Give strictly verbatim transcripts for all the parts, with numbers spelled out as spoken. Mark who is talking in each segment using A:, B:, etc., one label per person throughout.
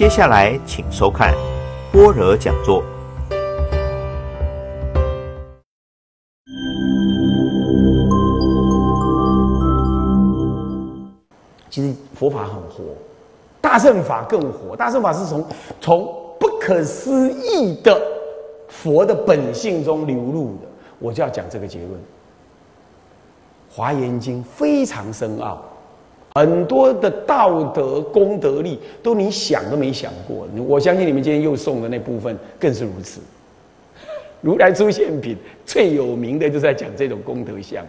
A: 接下来请收看般若讲座。
B: 其实佛法很活，大乘法更活。大乘法是从从不可思议的佛的本性中流露的。我就要讲这个结论。华严经非常深奥，很多的道德功德力都你想都没想过。我相信你们今天又诵的那部分更是如此。如来出现品最有名的就是在讲这种功德相。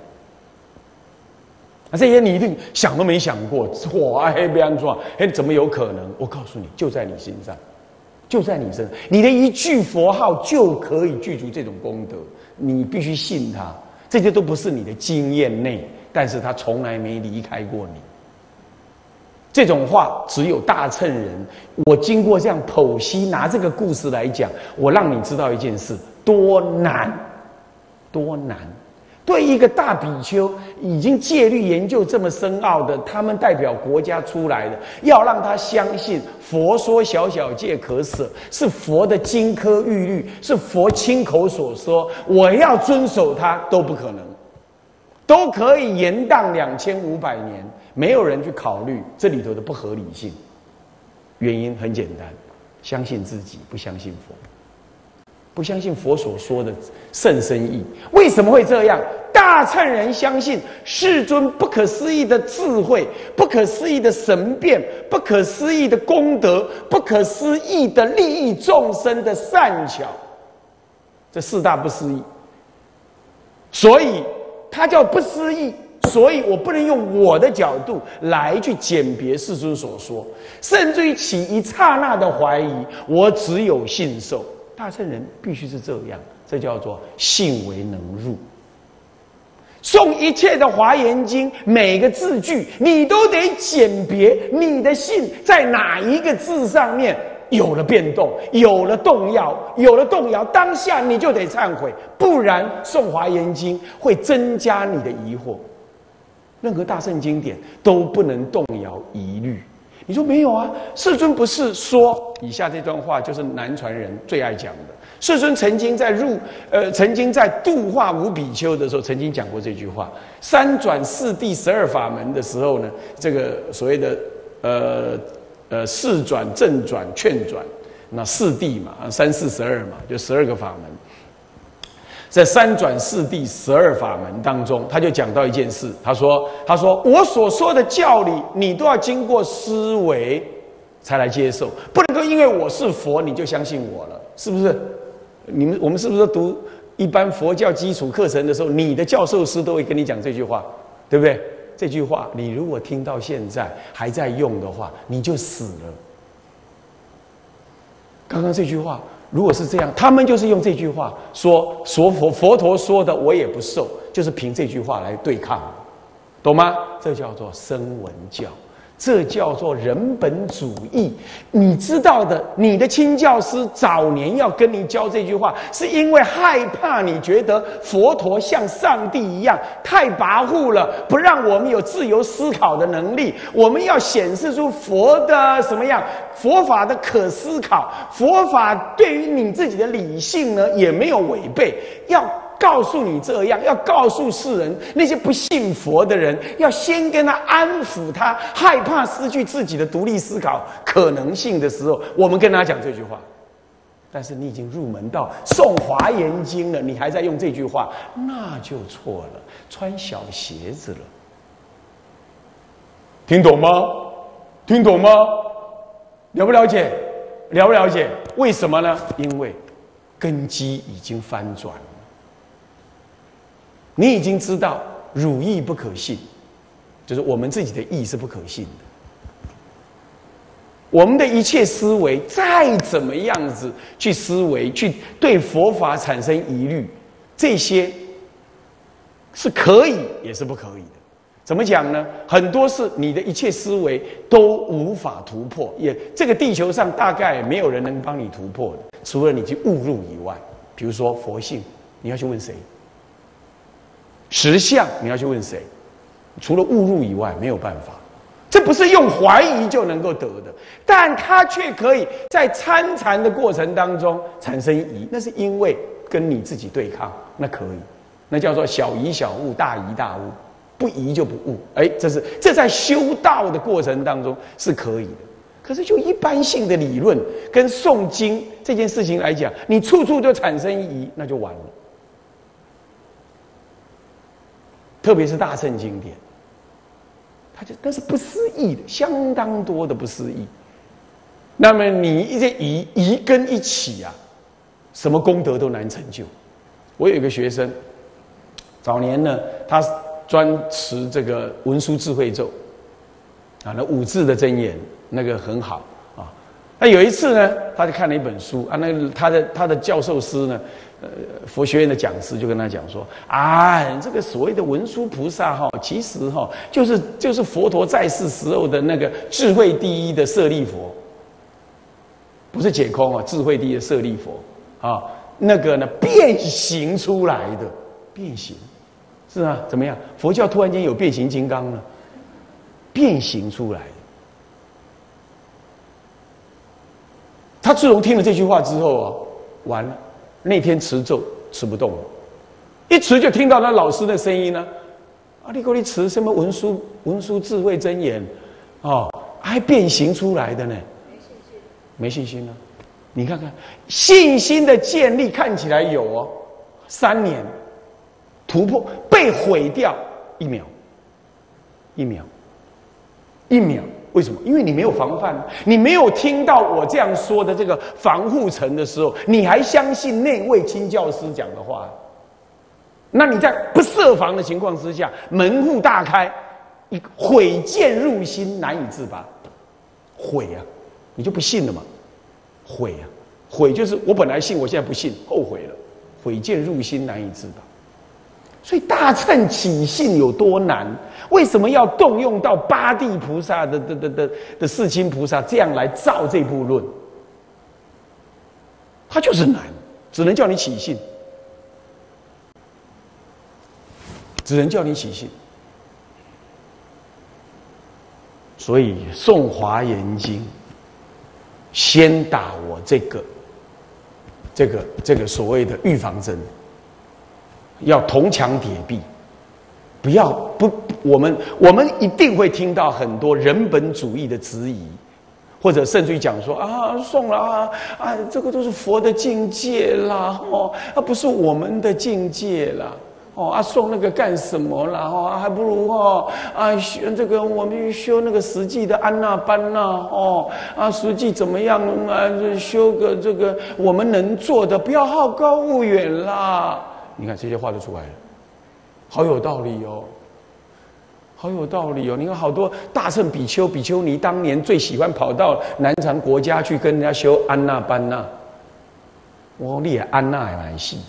B: 这些你一定想都没想过，哇！黑别安装，哎，怎么有可能？我告诉你，就在你身上，就在你身上，你的一句佛号就可以具足这种功德。你必须信它，这些都不是你的经验内，但是它从来没离开过你。这种话只有大乘人。我经过这样剖析，拿这个故事来讲，我让你知道一件事：多难，多难。对一个大比丘已经戒律研究这么深奥的，他们代表国家出来的，要让他相信佛说小小戒可舍，是佛的金科玉律，是佛亲口所说，我要遵守它都不可能，都可以延宕两千五百年，没有人去考虑这里头的不合理性。原因很简单，相信自己，不相信佛。不相信佛所说的甚深义。为什么会这样？大乘人相信世尊不可思议的智慧，不可思议的神变，不可思议的功德，不可思议的利益众生的善巧，这四大不思议。所以它叫不思议，所以我不能用我的角度来去鉴别世尊所说，甚至于起一刹那的怀疑，我只有信受。大乘人必须是这样，这叫做信为能入。诵一切的华严经，每个字句你都得鉴别你的信在哪一个字上面有了变动，有了动摇，有了动摇，当下你就得忏悔，不然诵华严经会增加你的疑惑。任何大乘经典都不能动摇疑虑。你说没有啊？世尊不是说以下这段话就是南传人最爱讲的。世尊曾经在入呃，曾经在度化五比丘的时候，曾经讲过这句话：三转四谛十二法门的时候呢，这个所谓的呃呃四转、正转、劝转，那四谛嘛，三四十二嘛，就十二个法门。在三转四谛十二法门当中，他就讲到一件事，他说：“他说我所说的教理，你都要经过思维才来接受，不能够因为我是佛你就相信我了，是不是？你们我们是不是读一般佛教基础课程的时候，你的教授师都会跟你讲这句话，对不对？这句话你如果听到现在还在用的话，你就死了。刚刚这句话。”如果是这样，他们就是用这句话说说佛佛陀说的我也不受，就是凭这句话来对抗，懂吗？这叫做声闻教，这叫做人本主义。你知道的，你的亲教师早年要跟你教这句话，是因为害怕你觉得佛陀像上帝一样太跋扈了，不让我们有自由思考的能力。我们要显示出佛的什么样？佛法的可思考，佛法对于你自己的理性呢也没有违背。要告诉你这样，要告诉世人，那些不信佛的人，要先跟他安抚他害怕失去自己的独立思考可能性的时候，我们跟他讲这句话。但是你已经入门到诵华严经了，你还在用这句话，那就错了，穿小鞋子了。听懂吗？听懂吗？了不了解？了不了解？为什么呢？因为根基已经翻转了。你已经知道汝意不可信，就是我们自己的意是不可信的。我们的一切思维再怎么样子去思维，去对佛法产生疑虑，这些是可以也是不可以的。怎么讲呢？很多是你的一切思维都无法突破，也这个地球上大概没有人能帮你突破的，除了你去误入以外。比如说佛性，你要去问谁？实相，你要去问谁？除了误入以外，没有办法。 这不是用怀疑就能够得的，但他却可以在参禅的过程当中产生疑，那是因为跟你自己对抗，那可以，那叫做小疑小悟，大疑大悟，不疑就不悟。哎，这是这在修道的过程当中是可以的。可是就一般性的理论跟诵经这件事情来讲，你处处就产生疑，那就完了。特别是大乘经典。他就那是不思议的，相当多的不思议。那么你一些疑疑根一起啊，什么功德都难成就。我有一个学生，早年呢，他专持这个文殊智慧咒，啊，那五字的真言那个很好啊。那有一次呢，他就看了一本书啊，那个他的他的教授师呢。呃，佛学院的讲师就跟他讲说：“啊，这个所谓的文殊菩萨哈，其实哈就是就是佛陀在世时候的那个智慧第一的舍利佛，不是解空啊，智慧第一的舍利佛啊，那个呢变形出来的，变形是啊，怎么样？佛教突然间有变形金刚了，变形出来的。他自从听了这句话之后啊，完了。”那天持咒持不动了，一持就听到那老师的声音呢、啊，啊，你给我持什么文殊文殊智慧真言，哦，还变形出来的呢，没信心，没信心呢、啊，你看看信心的建立看起来有哦，三年突破被毁掉一秒，一秒，一秒。为什么？因为你没有防范，你没有听到我这样说的这个防护层的时候，你还相信那位亲教师讲的话，那你在不设防的情况之下，门户大开，毁见入心，难以自拔。毁啊，你就不信了嘛？毁啊，毁就是我本来信，我现在不信，后悔了。毁见入心，难以自拔。所以大乘起信有多难？为什么要动用到八地菩萨的的的的的世亲菩萨这样来造这部论？它就是难，只能叫你起信，只能叫你起信。所以诵华严经，先打我这个这个这个所谓的预防针。要铜墙铁壁，不要不，我们我们一定会听到很多人本主义的质疑，或者甚至于讲说啊，送了啊啊，这个都是佛的境界啦，哦，啊不是我们的境界啦，哦啊送那个干什么啦？哦，还不如哦啊修这个我们修那个实际的安那班呐，哦啊实际怎么样啊？修个这个我们能做的，不要好高骛远啦。你看这些话就出来了，好有道理哦，好有道理哦。你看好多大乘比丘、比丘尼当年最喜欢跑到南传国家去跟人家修安那班那，我你也安那也蛮细，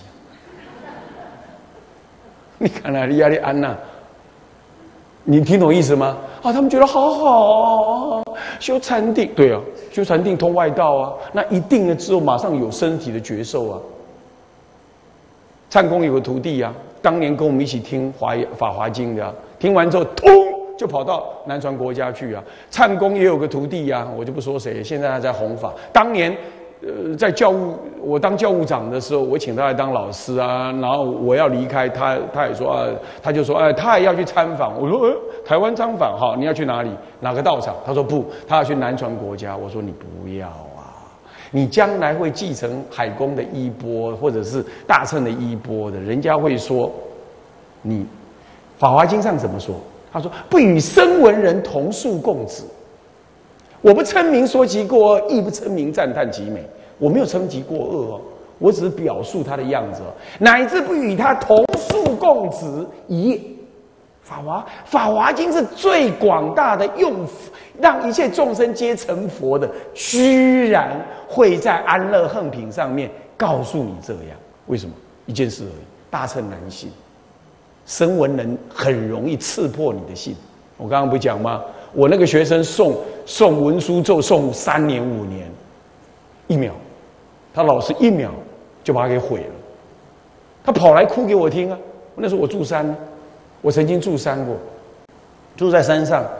B: 你看哪里压力安那？你听懂意思吗？啊，他们觉得好好啊，修禅定，对啊，修禅定通外道啊，那一定了之后马上有身体的觉受啊。禅公有个徒弟啊，当年跟我们一起听华法华经的、啊，听完之后，通就跑到南传国家去啊。禅公也有个徒弟啊，我就不说谁，现在他在弘法。当年，呃，在教务我当教务长的时候，我请他来当老师啊。然后我要离开，他他也说啊，他就说哎、呃，他也要去参访。我说呃，台湾参访哈，你要去哪里？哪个道场？他说不，他要去南传国家。我说你不要。你将来会继承海公的衣钵，或者是大乘的衣钵的，人家会说你《法华经》上怎么说？他说：“不与声闻人同树共子。”我不称名说其过恶，亦不称名赞叹其美。我没有称其过恶哦，我只是表述他的样子哦，乃至不与他同树共子也。法华法华经是最广大的用让一切众生皆成佛的，居然会在安乐横品上面告诉你这样。为什么？一件事而已，大乘难信，声闻人很容易刺破你的信。我刚刚不讲吗？我那个学生诵诵文殊咒诵三年五年，一秒，他老师一秒就把他给毁了。他跑来哭给我听啊！那时候我住山，我曾经住山过，住在山上，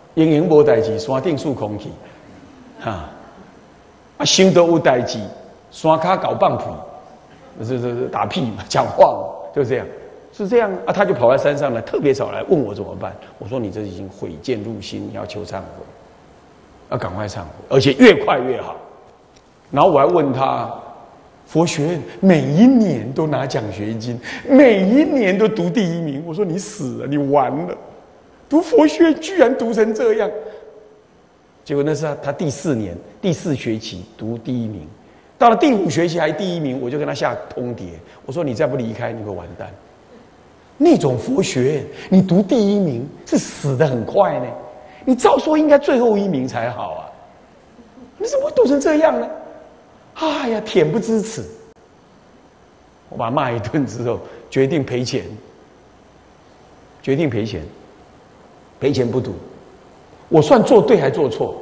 B: 营营无代志，山顶数空气，哈，啊，心都有代志，山卡搞放屁，是是是打屁嘛，讲话就这样，是这样啊，他就跑在山上来，特别早来问我怎么办。我说你这已经毁见入心，你要求忏悔，要赶快忏悔，而且越快越好。然后我还问他。佛学院每一年都拿奖学金，每一年都读第一名。我说你死了，你完了！读佛学院居然读成这样。结果那是他他第四年第四学期读第一名，到了第五学期还第一名，我就跟他下通牒，我说你再不离开，你会完蛋。那种佛学院，你读第一名是死得很快呢。你照说应该最后一名才好啊，你怎么会读成这样呢？哎呀，恬不知耻！我把他骂一顿之后，决定赔钱，决定赔钱，赔钱不读。我算做对还做错？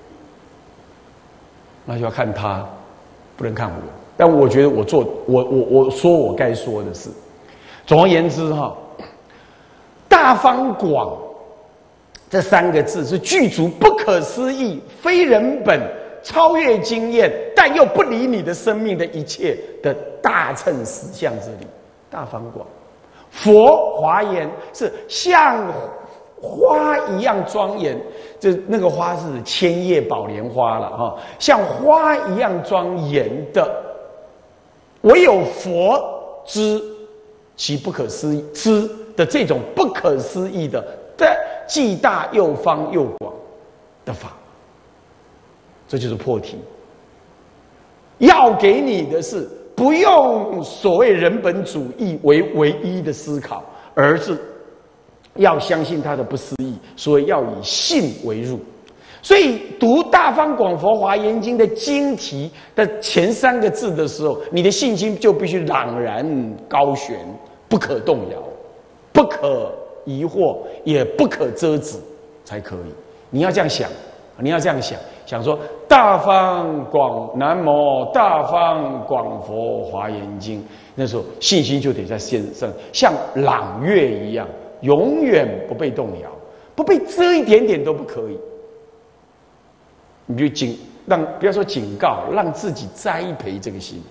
B: 那就要看他，不能看我。但我觉得我做，我我我说我该说的事。总而言之哈，大方广这三个字是具足不可思议、非人本。超越经验，但又不理你的生命的一切的大乘实相之理，大方广。佛华严是像花一样庄严，这那个花是千叶宝莲花了哈，像花一样庄严的，唯有佛知其不可思议知的这种不可思议的，的既大又方又广的法。这就是破题，要给你的是不用所谓人本主义为唯一的思考，而是要相信它的不思议，所以要以信为入。所以读《大方广佛华严经》的经题的前三个字的时候，你的信心就必须朗然高悬，不可动摇，不可疑惑，也不可遮止，才可以。你要这样想，你要这样想。想说大方广南无大方广佛华严经，那时候信心就得在线上，像朗月一样，永远不被动摇，不被遮一点点都不可以。你就警让不要说警告，让自己栽培这个心，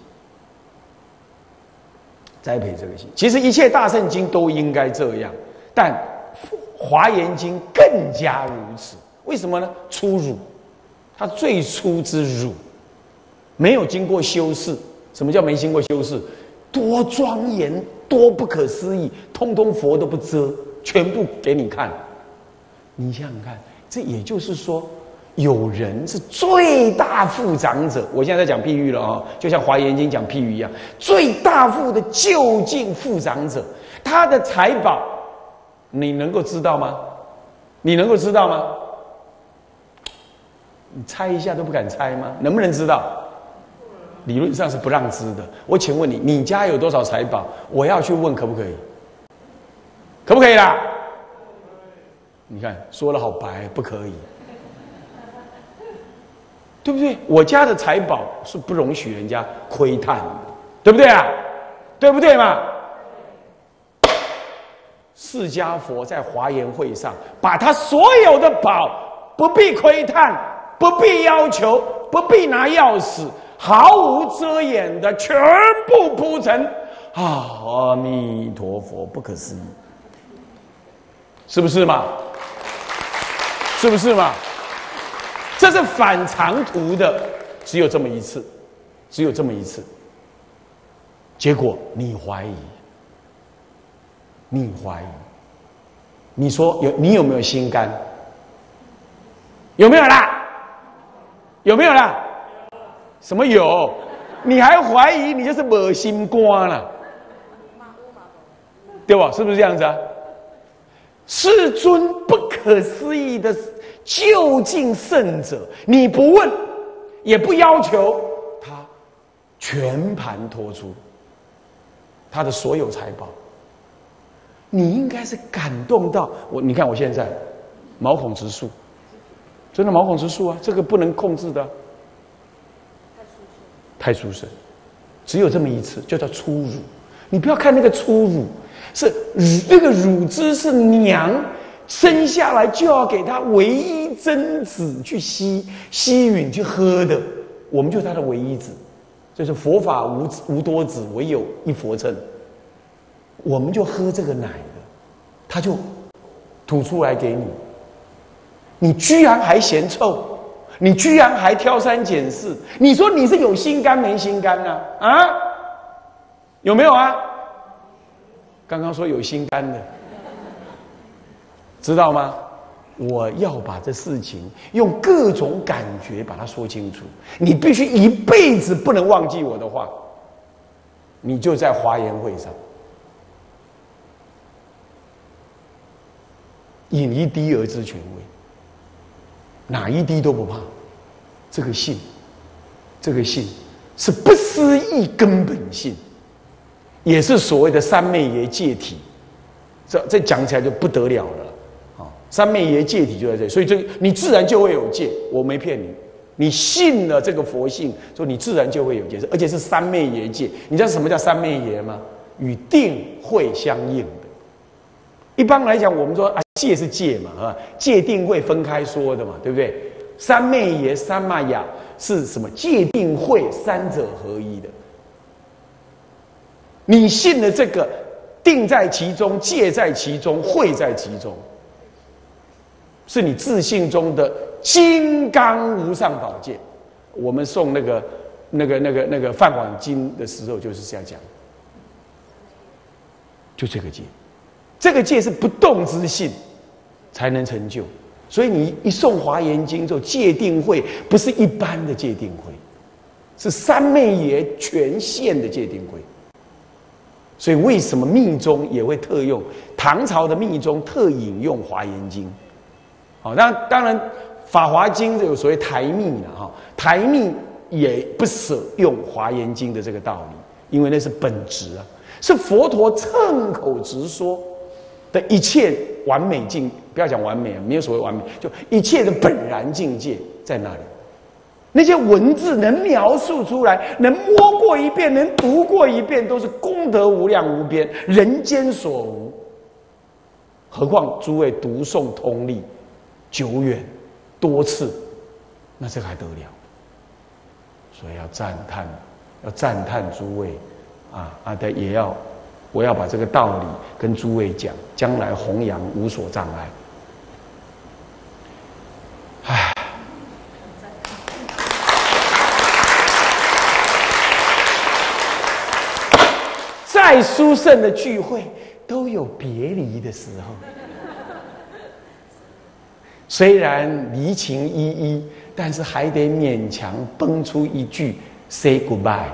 B: 栽培这个心。其实一切大圣经都应该这样，但华严经更加如此。为什么呢？粗鲁。它最初之儒，没有经过修饰。什么叫没经过修饰？多庄严，多不可思议，通通佛都不遮，全部给你看。你想想看，这也就是说，有人是最大富长者。我现在在讲譬喻了啊，就像《华严经》讲譬喻一样，最大富的究竟富长者，他的财宝，你能够知道吗？你能够知道吗？你猜一下都不敢猜吗？能不能知道？理论上是不让知的。我请问你，你家有多少财宝？我要去问可不可以？可不可以啦？你看说的好白，不可以，对不对？我家的财宝是不容许人家窥探的，对不对啊？对不对嘛？释迦佛在华严会上，把他所有的宝不必窥探。不必要求，不必拿钥匙，毫无遮掩的全部铺陈。啊，阿弥陀佛，不可思议，是不是嘛？是不是嘛？这是反常途的，只有这么一次，只有这么一次。结果你怀疑，你怀疑，你说有你有没有心肝？有没有啦？有没有啦？什么有？你还怀疑，你就是没心肝了，对吧？是不是这样子啊？世尊不可思议的究竟圣者，你不问，也不要求，他全盘托出他的所有财宝，你应该是感动到我。你看我现在毛孔直竖。真的毛孔直竖啊，这个不能控制的，太殊胜，只有这么一次，就叫粗乳。你不要看那个粗乳，是那个乳汁是娘生下来就要给他唯一真子去吸吸吮去喝的，我们就是他的唯一子，就是佛法无无多子，唯有一佛乘。我们就喝这个奶的，他就吐出来给你，你居然还嫌臭，你居然还挑三拣四，你说你是有心肝没心肝啊？啊，有没有啊？刚刚说有心肝的。知道吗？我要把这事情用各种感觉把它说清楚。你必须一辈子不能忘记我的话。你就在华严会上，饮一滴而知权威，哪一滴都不怕。这个信，这个信是不思议根本性，也是所谓的三昧耶戒体。这这讲起来就不得了了。三昧耶戒体就在这里，所以这你自然就会有戒，我没骗你。你信了这个佛性，所以你自然就会有戒，而且是三昧耶戒。你知道什么叫三昧耶吗？与定慧相应的。一般来讲，我们说啊，戒是戒嘛，啊，戒定慧分开说的嘛，对不对？三昧耶、三昧雅是什么？戒定慧三者合一的。你信了这个，定在其中，戒在其中，慧在其中。是你自信中的金刚无上宝剑。我们诵那个、那个、那个、那个《梵网经》的时候，就是这样讲，就这个戒，这个戒是不动之性才能成就。所以你一诵《华严经》之后，戒定慧不是一般的戒定慧，是三昧耶全现的戒定慧。所以为什么密宗也会特用？唐朝的密宗特引用《华严经》。好，那当然，《法华经》有所谓台密了哈，台密也不舍用《华严经》的这个道理，因为那是本质啊，是佛陀乘口直说的一切完美境，不要讲完美，没有所谓完美，就一切的本然境界在那里。那些文字能描述出来，能摸过一遍，能读过一遍，都是功德无量无边，人间所无。何况诸位读诵通历久远多次，那这个还得了？所以要赞叹，要赞叹诸位啊啊！的也要，我要把这个道理跟诸位讲，将来弘扬无所障碍。唉，再殊胜的聚会都有别离的时候。虽然离情依依，但是还得勉强蹦出一句 "say goodbye"。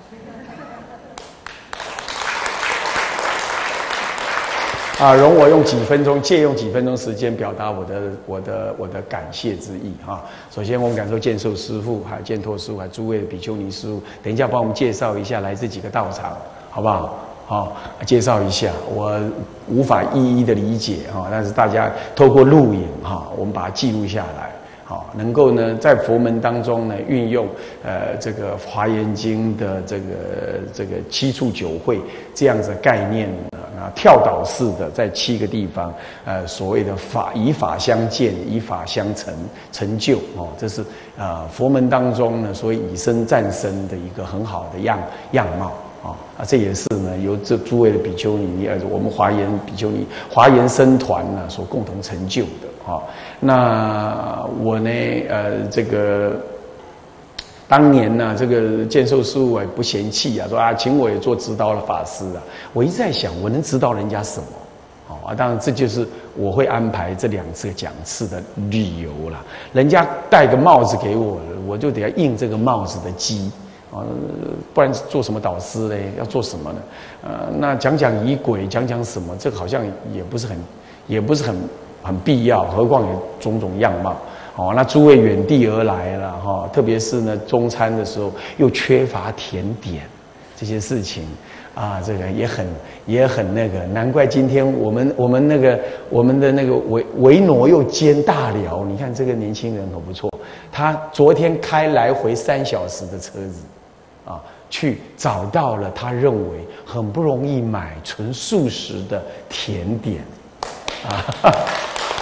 B: 啊，容我用几分钟，借用几分钟时间表达我的我的我的感谢之意哈。首先，我们感受建寿师父，还有建拓师父，还有诸位的比丘尼师父，等一下帮我们介绍一下来自几个道场，好不好？好，介绍一下，我无法一一的理解哈，但是大家透过录影哈，我们把它记录下来，好，能够呢在佛门当中呢运用呃这个《华严经》的这个这个七处九会这样子的概念啊，跳岛式的在七个地方，呃所谓的法以法相见，以法相成成就哦，这是啊佛门当中呢所谓以身战身的一个很好的样样貌。啊，这也是呢，由这诸位的比丘尼，呃，我们华严比丘尼华严僧团呢所共同成就的啊。那我呢，呃，这个当年呢，这个建寿师父也不嫌弃啊，说啊，请我也做指导的法师啊。我一直在想，我能指导人家什么？啊，当然这就是我会安排这两次讲次的理由啦。人家戴个帽子给我，我就得要应这个帽子的机。啊，不然做什么导师呢？要做什么呢？呃，那讲讲仪轨，讲讲什么？这个好像也不是很，也不是很很必要。何况有种种样貌。哦，那诸位远地而来了哈、哦，特别是呢中餐的时候又缺乏甜点，这些事情啊，这个也很也很那个。难怪今天我们我们那个我们的那个维维诺又兼大寮，你看这个年轻人可不错，他昨天开来回三小时的车子。啊，去找到了他认为很不容易买纯素食的甜点，啊，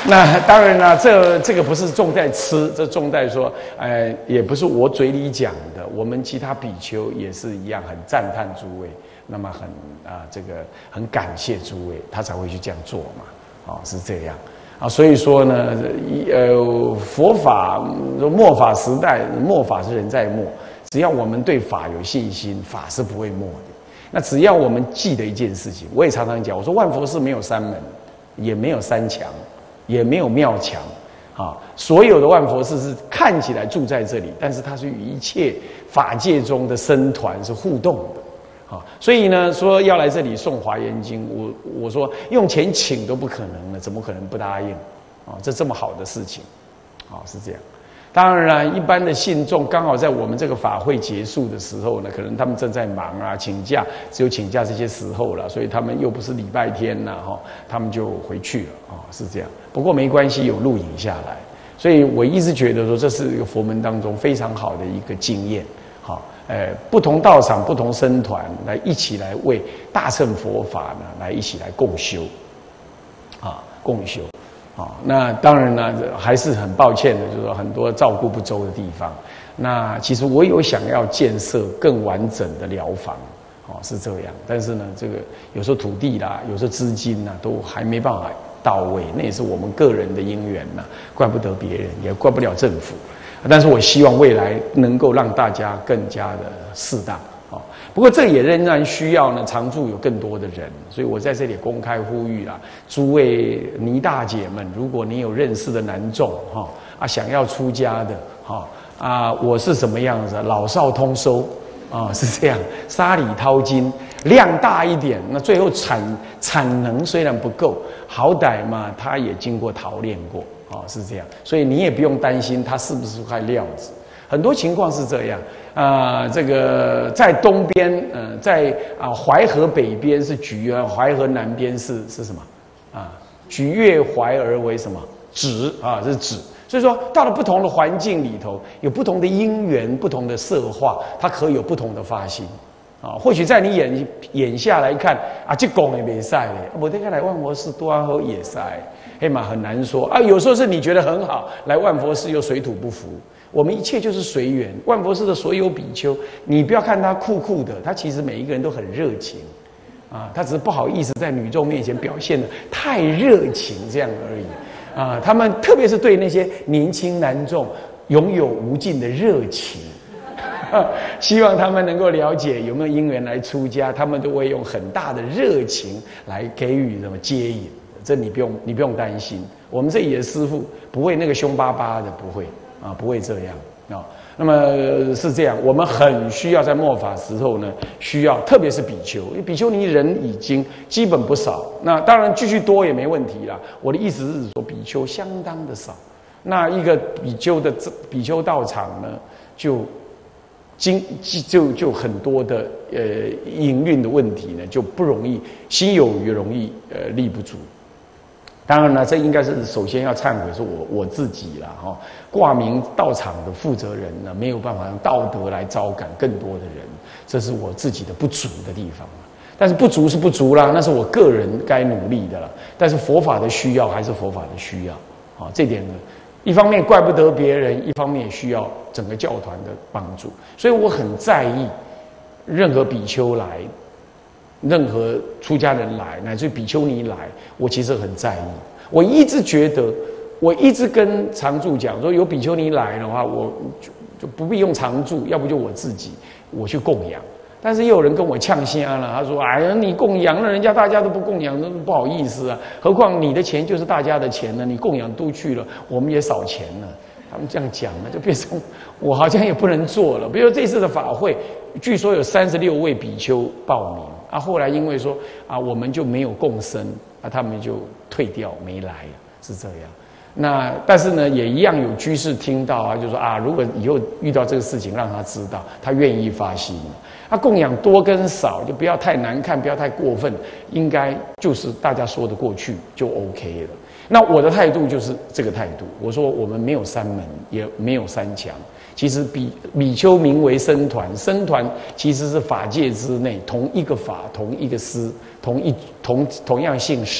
B: 那当然了，这这个不是重在吃，这重在说，呃，也不是我嘴里讲的，我们其他比丘也是一样，很赞叹诸位，那么很啊、呃，这个很感谢诸位，他才会去这样做嘛，哦，是这样啊，所以说呢，呃，佛法末法时代，末法是人在末，只要我们对法有信心，法是不会末的。那只要我们记得一件事情，我也常常讲，我说万佛寺没有三门，也没有三墙。也没有庙墙，啊，所有的万佛寺是看起来住在这里，但是它是与一切法界中的僧团是互动的，啊，所以呢，说要来这里诵华严经，我我说用钱请都不可能了，怎么可能不答应？啊，这这么好的事情，啊，是这样。当然了，一般的信众刚好在我们这个法会结束的时候呢，可能他们正在忙啊，请假，只有请假这些时候了，所以他们又不是礼拜天呐，哈，他们就回去了啊，是这样。不过没关系，有录影下来，所以我一直觉得说这是一个佛门当中非常好的一个经验，好，呃，不同道场、不同僧团来一起来为大乘佛法呢，来一起来共修，啊，共修。啊，那当然呢，还是很抱歉的，就是说很多照顾不周的地方。那其实我有想要建设更完整的疗房，哦，是这样。但是呢，这个有时候土地啦，有时候资金呐，都还没办法到位，那也是我们个人的因缘呐，怪不得别人，也怪不了政府。但是我希望未来能够让大家更加的适当。不过这也仍然需要呢，常住有更多的人，所以我在这里公开呼吁啦，诸位尼大姐们，如果你有认识的男众哈啊，想要出家的哈啊，我是什么样子，老少通收啊，是这样，沙里掏金，量大一点，那最后产产能虽然不够，好歹嘛，他也经过陶炼过啊，是这样，所以你也不用担心他是不是块料子。很多情况是这样，啊、呃，这个在东边，呃，在啊淮河北边是举啊，淮河南边是是什么？啊，举越淮而为什么？枳啊，这是枳。所以说，到了不同的环境里头，有不同的因缘、不同的色化，它可以有不同的发心。啊，或许在你眼眼下来看，啊，这讲也没赛嘞，我再看来万佛寺多好也赛，嘿嘛很难说啊。有时候是你觉得很好，来万佛寺又水土不服。我们一切就是随缘。万佛寺的所有比丘，你不要看他酷酷的，他其实每一个人都很热情，啊，他只是不好意思在女众面前表现的太热情这样而已，啊，他们特别是对那些年轻男众拥有无尽的热情，希望他们能够了解有没有因缘来出家，他们都会用很大的热情来给予什么接引，这你不用你不用担心，我们这里的师父不会那个凶巴巴的，不会。啊，不会这样啊。那么是这样，我们很需要在末法时候呢，需要特别是比丘，因为比丘尼人已经基本不少。那当然继续多也没问题啦。我的意思是说，比丘相当的少。那一个比丘的比丘道场呢，就经就就很多的呃营运的问题呢，就不容易，心有余容易呃力不足。当然了，这应该是首先要忏悔，是我我自己啦，哈，挂名道场的负责人呢，没有办法用道德来招感更多的人，这是我自己的不足的地方。但是不足是不足啦，那是我个人该努力的啦。但是佛法的需要还是佛法的需要，啊，这点呢，一方面怪不得别人，一方面也需要整个教团的帮助。所以我很在意任何比丘来。任何出家人来，乃至比丘尼来，我其实很在意。我一直觉得，我一直跟常住讲说，有比丘尼来的话，我就就不必用常住，要不就我自己我去供养。但是也有人跟我呛瞎了，他说：“哎呀，你供养了人家，大家都不供养，那不好意思啊。何况你的钱就是大家的钱呢，你供养都去了，我们也少钱了。”他们这样讲呢，就变成我好像也不能做了。比如这次的法会，据说有三十六位比丘报名。啊，后来因为说啊，我们就没有共生，啊，他们就退掉没来，是这样。那但是呢，也一样有居士听到啊，就说啊，如果以后遇到这个事情，让他知道，他愿意发心。啊，供养多跟少就不要太难看，不要太过分，应该就是大家说得过去就 OK 了。那我的态度就是这个态度，我说我们没有三门，也没有三强。其实比比丘名为僧团，僧团其实是法界之内同一个法、同一个师、同一同同样姓氏，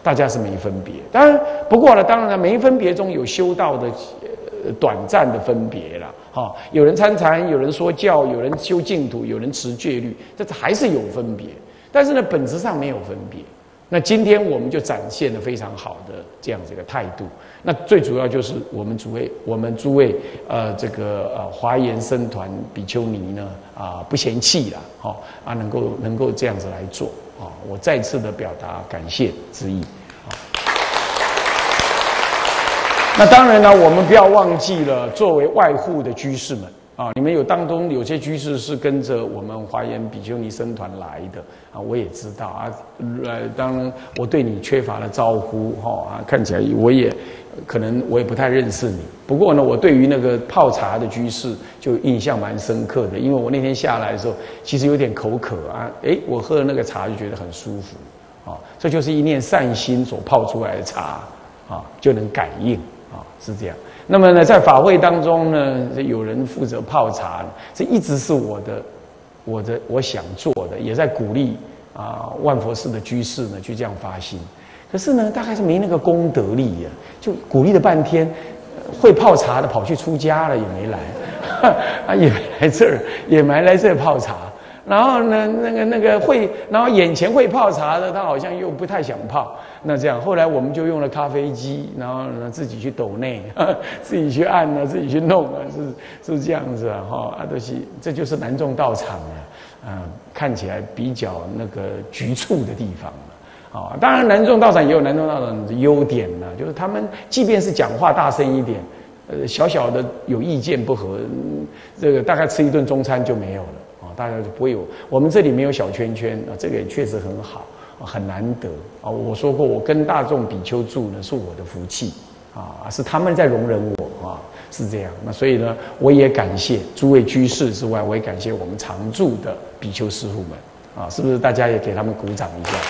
B: 大家是没分别。当然，不过呢，当然了，没分别中有修道的呃短暂的分别了。哈、哦，有人参禅，有人说教，有人修净土，有人持戒律，这还是有分别。但是呢，本质上没有分别。那今天我们就展现了非常好的这样子一个态度。那最主要就是我们诸位，我们诸位呃这个呃华严僧团比丘尼呢啊、呃、不嫌弃啦，哈、哦、啊能够能够这样子来做啊、哦，我再次的表达感谢之意。哦、那当然呢，我们不要忘记了作为外护的居士们。啊，你们有当中有些居士是跟着我们华严比丘尼僧团来的啊，我也知道啊。呃，当然我对你缺乏了招呼哈啊，看起来我也可能我也不太认识你。不过呢，我对于那个泡茶的居士就印象蛮深刻的，因为我那天下来的时候，其实有点口渴啊，诶，我喝了那个茶就觉得很舒服啊，这就是一念善心所泡出来的茶啊，就能感应啊，是这样。那么呢，在法会当中呢，有人负责泡茶，这一直是我的、我的、我想做的，也在鼓励啊、呃、万佛寺的居士呢去这样发心。可是呢，大概是没那个功德力呀，就鼓励了半天，会泡茶的跑去出家了，也没来，啊，也没来这儿，也没来这儿泡茶。然后呢，那个那个会，然后眼前会泡茶的，他好像又不太想泡。那这样，后来我们就用了咖啡机，然后呢自己去抖内，自己去按啊，自己去弄啊，是是这样子啊，哈啊，都是这就是南众道场啊，啊，看起来比较那个局促的地方了。啊，当然南众道场也有南众道场的优点呢，就是他们即便是讲话大声一点，呃，小小的有意见不合，这个大概吃一顿中餐就没有了。大家就不会有，我们这里没有小圈圈啊，这个也确实很好，很难得啊。我说过，我跟大众比丘住呢，是我的福气啊，是他们在容忍我啊，是这样。那所以呢，我也感谢诸位居士之外，我也感谢我们常住的比丘师父们啊，是不是？大家也给他们鼓掌一下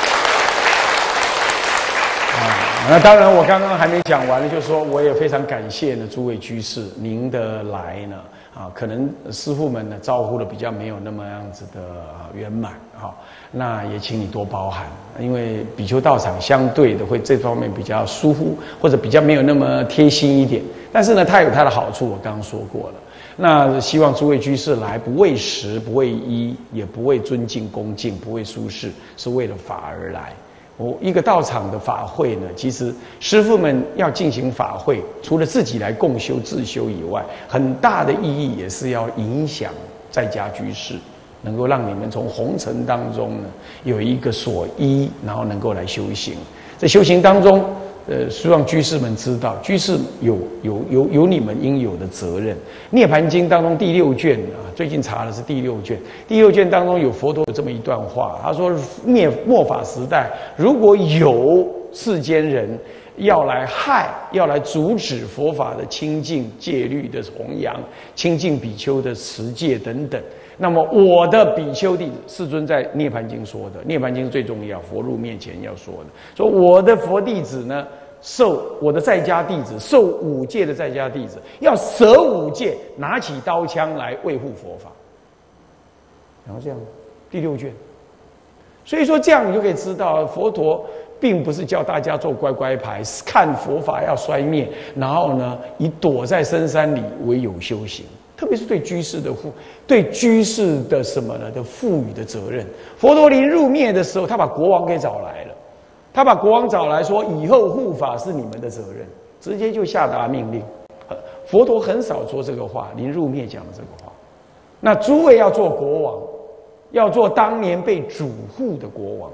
B: 啊。那当然，我刚刚还没讲完呢，就是说我也非常感谢呢诸位居士您的来呢。啊，可能师父们呢招呼的比较没有那么样子的圆满哈，那也请你多包涵，因为比丘道场相对的会这方面比较疏忽，或者比较没有那么贴心一点。但是呢，它有它的好处，我刚刚说过了。那希望诸位居士来，不为食，不为衣，也不为尊敬恭敬，不为舒适，是为了法而来。我一个道场的法会呢，其实师父们要进行法会，除了自己来共修自修以外，很大的意义也是要影响在家居士，能够让你们从红尘当中呢有一个所依，然后能够来修行。在修行当中，呃，希望居士们知道，居士有有有有你们应有的责任。《涅盘经》当中第六卷啊，最近查的是第六卷。第六卷当中有佛陀有这么一段话，他说：灭末法时代，如果有世间人要来害、要来阻止佛法的清净戒律的弘扬、清净比丘的持戒等等，那么我的比丘弟子，世尊在《涅盘经》说的，《涅盘经》最重要，佛入面前要说的，说我的佛弟子呢，受我的在家弟子，受五戒的在家弟子，要舍五戒，拿起刀枪来维护佛法。然后这样，第六卷。所以说这样你就可以知道，佛陀并不是叫大家做乖乖牌，看佛法要衰灭，然后呢，以躲在深山里为有修行。特别是对居士的赋，对居士的什么呢的赋予的责任。佛陀临入灭的时候，他把国王给找来了，他把国王找来说，以后护法是你们的责任，直接就下达命令。佛陀很少说这个话，临入灭讲的这个话。那诸位要做国王，要做当年被嘱护的国王，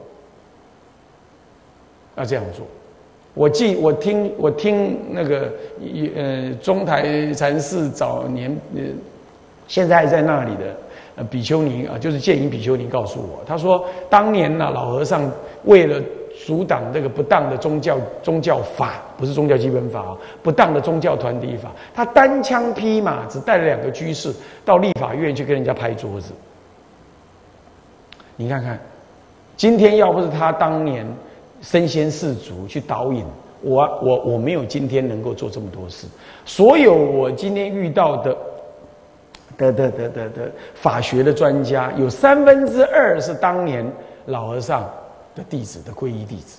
B: 要这样做。我记我听我听那个呃中台禅寺早年呃现在还在那里的呃比丘尼啊，就是建营比丘尼告诉我，他说当年呢、啊、老和尚为了阻挡这个不当的宗教宗教法，不是宗教基本法啊，不当的宗教团体法，他单枪匹马只带了两个居士到立法院去跟人家拍桌子。你看看，今天要不是他当年身先士卒去导引我，我我没有今天能够做这么多事。所有我今天遇到的的的的的的法学的专家，有三分之二是当年老和尚的弟子的皈依弟子，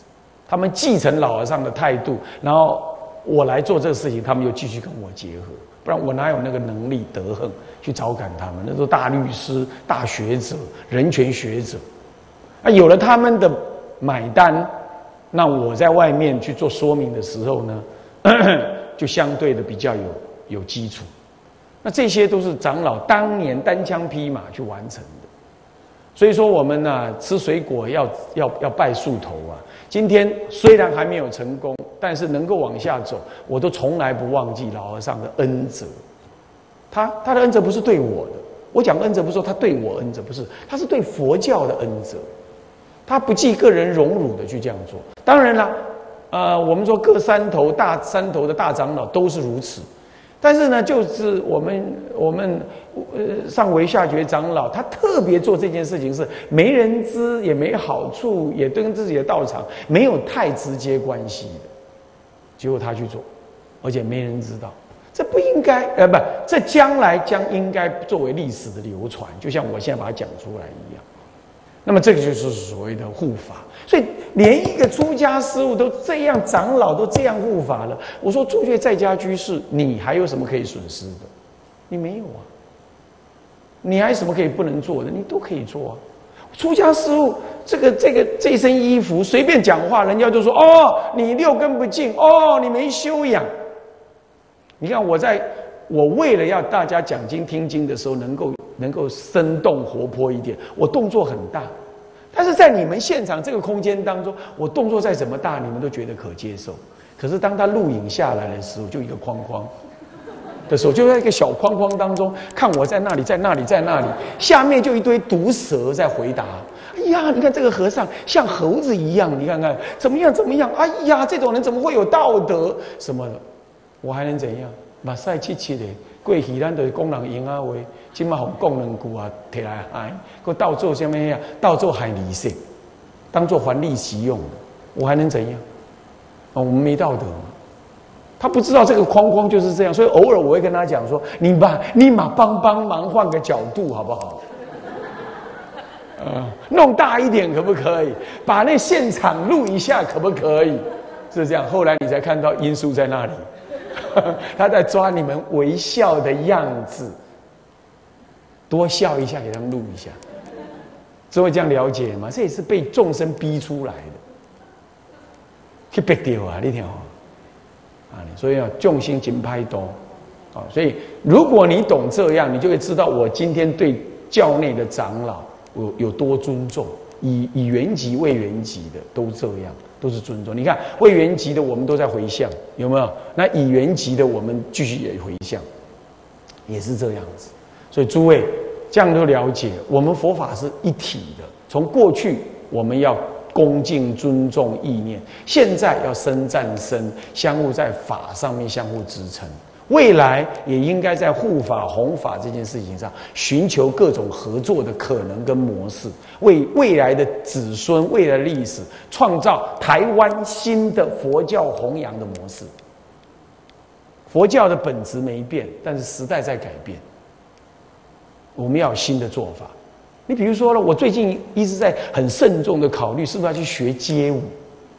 B: 他们继承老和尚的态度，然后我来做这个事情，他们又继续跟我结合，不然我哪有那个能力德行去招感他们？那都大律师、大学者、人权学者，啊，有了他们的买单，那我在外面去做说明的时候呢，就相对的比较有有基础。那这些都是长老当年单枪匹马去完成的。所以说我们呢、啊、吃水果要要要拜树头啊。今天虽然还没有成功，但是能够往下走，我都从来不忘记老和尚的恩泽。他他的恩泽不是对我的，我讲恩泽不是说他对我恩泽，不是，他是对佛教的恩泽。他不计个人荣辱的去这样做。当然了，呃，我们说各山头大山头的大长老都是如此。但是呢，就是我们我们呃上维下觉长老，他特别做这件事情是没人知，也没好处，也跟自己的道场没有太直接关系的，结果他去做，而且没人知道，这不应该，呃，不，这将来将应该作为历史的流传，就像我现在把它讲出来一样。那么这个就是所谓的护法，所以连一个出家师父都这样，长老都这样护法了。我说朱雀在家居士，你还有什么可以损失的？你没有啊。你还有什么可以不能做的？你都可以做啊。出家师父这个这个这身衣服随便讲话，人家就说哦，你六根不净，哦，你没修养。你看我在我为了要大家讲经听经的时候能够能够生动活泼一点，我动作很大，但是在你们现场这个空间当中，我动作再怎么大，你们都觉得可接受。可是当他录影下来的时候，就一个框框的时候，就在一个小框框当中，看我在那里，在那里，在那里，下面就一堆毒蛇在回答。哎呀，你看这个和尚像猴子一样，你看看怎么样怎么样？哎呀，这种人怎么会有道德什么的？我还能怎样？目屎七七的，过去咱就是讲人用啊话，今嘛互讲两句啊，摕来害，佮倒做什么呀？倒做害利息，当做还利息用的，我还能怎样？哦，我们没道德嘛。他不知道这个框框就是这样，所以偶尔我会跟他讲说：“你把你马帮帮忙，换个角度好不好？呃，弄大一点可不可以？把那现场录一下可不可以？是这样。后来你才看到因素在那里。”他在抓你们微笑的样子，多笑一下，给他们录一下，只会这样了解吗？这也是被众生逼出来的，去逼掉啊！你听好啊，所以要重心紧拍多啊！所以如果你懂这样，你就会知道我今天对教内的长老有有多尊重，以以原籍为原籍的都这样。都是尊重。你看为原籍的我们都在回向，有没有？那以原籍的我们继续也回向，也是这样子。所以诸位这样都了解，我们佛法是一体的。从过去我们要恭敬尊重意念，现在要深战身，相互在法上面相互支撑。未来也应该在护法弘法这件事情上寻求各种合作的可能跟模式，为未来的子孙、未来的历史创造台湾新的佛教弘扬的模式。佛教的本质没变，但是时代在改变，我们要有新的做法。你比如说呢，我最近一直在很慎重的考虑，是不是要去学街舞。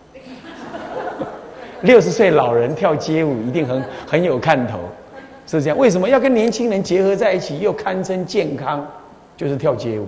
B: 六十岁老人跳街舞一定很很有看头，是这样。为什么要跟年轻人结合在一起，又堪称健康？就是跳街舞。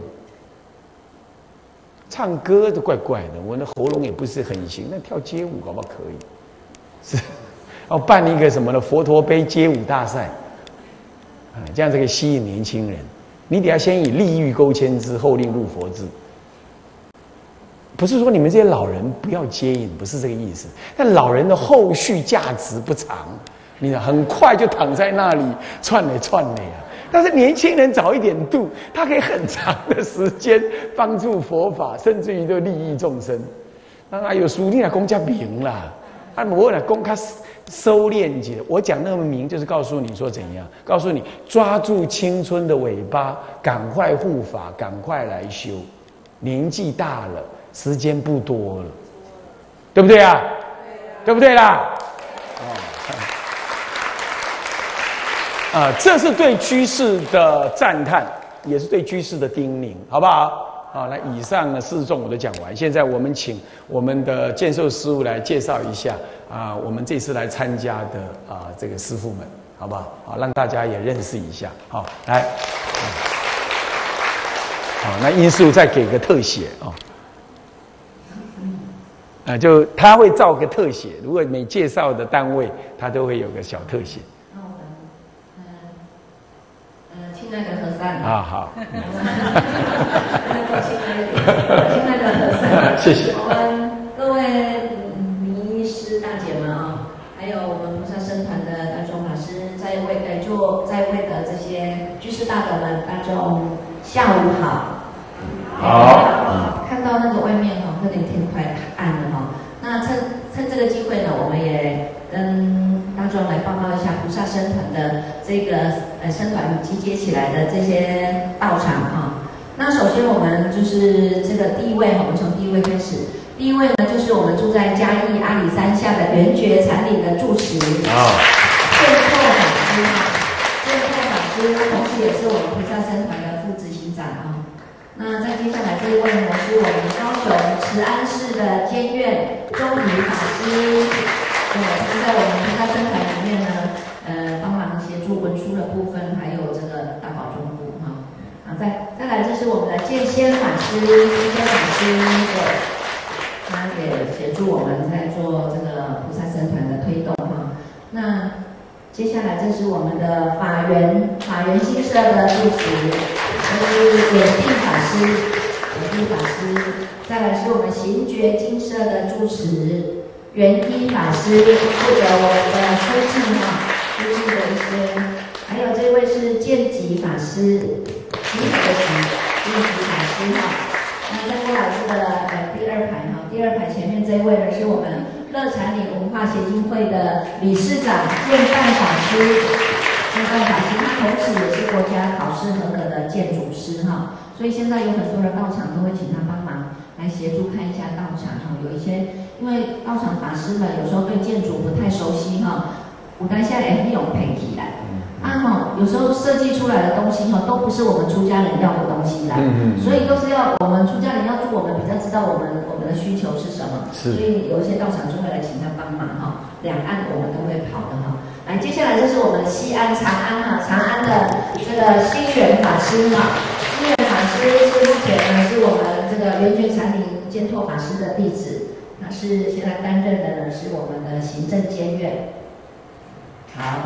B: 唱歌都怪怪的，我的喉咙也不是很行，那跳街舞搞不好可以。是，要办一个什么呢？佛陀杯街舞大赛，啊，这样子可以吸引年轻人。你得要先以利欲勾牵之，后令入佛智。不是说你们这些老人不要接引，不是这个意思。但老人的后续价值不长，你很快就躺在那里窜来窜来啊。但是年轻人早一点度，他可以很长的时间帮助佛法，甚至于都利益众生。啊，有书你来公家明啦，啊，我来公他收敛起来。我讲那么明，就是告诉你说怎样，告诉你抓住青春的尾巴，赶快护法，赶快来修。年纪大了。时间不多了，对不对啊？对不对啦？啊，这是对居士的赞叹，也是对居士的叮咛，好不好？ 啊，那以上呢四众我都讲完，现在我们请我们的建寿师傅来介绍一下啊，我们这次来参加的啊这个师傅们，好不好？好，让大家也认识一下。好，来，好，那因素再给个特写啊。啊，就他会造个特写，如果每介绍的单位，他都会有个小特写。
C: 那我们，嗯、呃，呃，亲爱的和尚
B: 啊，好。
C: 亲爱的和尚，
B: 谢谢。
C: 我们各位尼师大姐们啊，还有我们菩萨僧团的大众法师，在位呃坐在位的这些居士大德们，大众下午好。
B: 好。
C: 看到那个外面哈，有点天快暗了哈。那趁趁这个机会呢，我们也跟大众来报告一下菩萨僧团的这个呃僧团集结起来的这些道场哈。那首先我们就是这个第一位，我们从第一位开始。第一位呢，就是我们住在嘉义阿里山下的圆觉禅林的住持啊，建拓法师哈，建拓法师，他同时也是我们菩萨僧团的副执行长啊。那再接下来这一位呢，是我们高雄慈安市的监院中宇法师，对，他在我们菩萨僧团里面呢，呃，帮忙协助文书的部分，还有这个大宝中部哈。啊，再再来，这是我们的剑仙法师，剑仙法师，对，他也协助我们在做这个菩萨僧团的推动哈。那接下来，这是我们的法源法源新社的住持，这是演定法师，演定法师。再来是我们行觉精舍的住持元一法师，负责我们的书记哈，书记的一些。还有这位是剑吉法师，吉的吉，剑吉法师哈。那再过来这个呃第二排哈，第二排前面这一位呢是我们乐禅岭文化协进会的理事长建范法师，建范法师他同时也是国家考试合格的建筑师哈，所以现在有很多的道场都会请他帮忙来协助看一下道场哈，有一些因为道场法师们有时候对建筑不太熟悉哈，有当下也利用配起来。啊哈，有时候设计出来的东西哈，都不是我们出家人要的东西啦，嗯嗯，所以都是要我们出家人要住，我们比较知道我们我们的需求是什么，所以有一些道场就会来请他帮忙哈，两岸我们都会跑的哈。来，接下来就是我们西安长安哈，长安的这个心源法师哈，心源法师是目前呢是我们这个圆觉禅林建拓法师的弟子，他是现在担任的呢是我们的行政监院。好。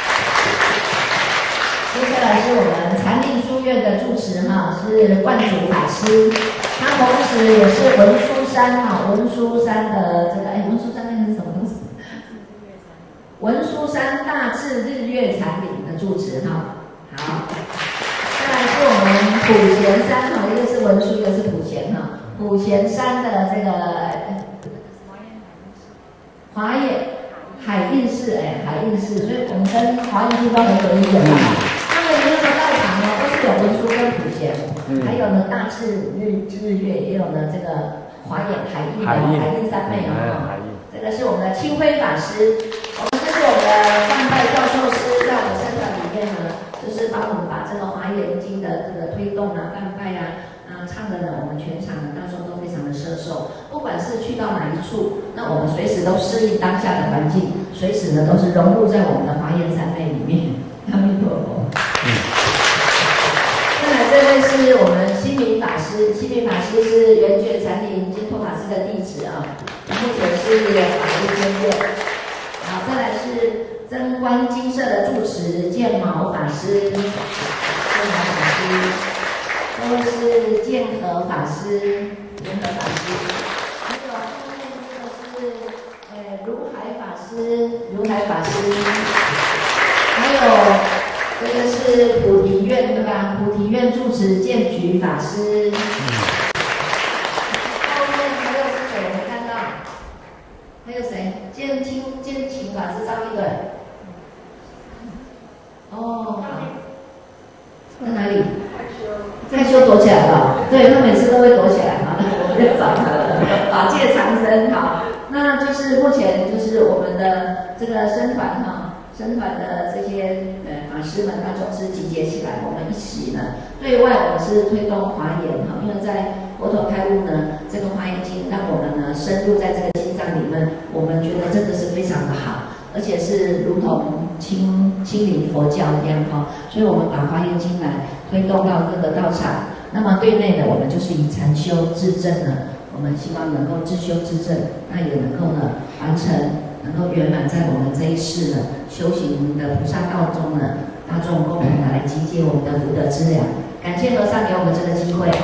C: 接下来是我们禅林书院的住持哈，是观主法师，他同时也是文殊山哈，文殊山的这个哎，文殊山那个是什么东西？文殊山大智日月禅林的住持哈。好，再来是我们普贤山哈，一个是文殊，一个是普贤哈。普贤山的这个华严海印寺哎，海印寺，所以我们跟华严地方很有一点哈。那个道场呢，都是有文殊跟普贤，嗯、还有呢大智日日月，也有呢这个华严海印的海印三昧啊。这个是我们的清辉法师，我们这是我们的范拜教授师，在我们僧团里面呢，就是帮我们把这个华严经的这个推动啊、范拜啊，啊唱的呢，我们全场呢到时候都非常的摄受。不管是去到哪一处，那我们随时都适应当下的环境，随时呢都是融入在我们的华严三昧里面。阿弥陀佛。再来这位是我们心明法师，心明法师是圆觉禅林建拓法师的弟子啊，目前是法律监院。好，再来是增观精舍的住持建毛法师，建毛法师，这位是建和法师，建和法师，还有后面这个是呃如海法师，如海法师，还有。这个是菩提院对吧？菩提院住持建举法师。嗯、后面还有是谁？没看到？还有谁？建清建清法师上一个。哦，好。在哪里？害羞躲起来了。对，他每次都会躲起来哈，我们就找他了。法界长生好，那就是目前就是我们的这个僧团哈。 僧团的这些呃法师们大众是集结起来，我们一起呢，对外我们是推动华严哈，因为在佛陀开悟呢，这个华严经让我们呢深入在这个经藏里面，我们觉得真的是非常的好，而且是如同亲亲临佛教一样哈，所以我们把华严经来推动到各个道场。那么对内呢，我们就是以禅修自证呢，我们希望能够自修自证，那也能够呢完成。能够圆满在我们这一世呢修行的菩萨道中呢，大众共同来集结我们的福德资粮。感谢和尚给我们这个机会。